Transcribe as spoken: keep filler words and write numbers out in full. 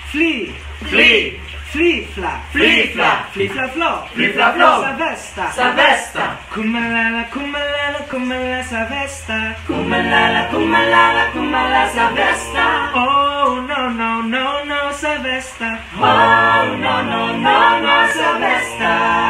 Fli, Fli, flifla, flifla, flifla-flo, flifla-flo, Savesta, Savesta, Kumalala, kumalala, kumala, Savesta. Kumalala, kumalala, kumala, Savesta. Oh no no no no Savesta. Oh no no no no Savesta.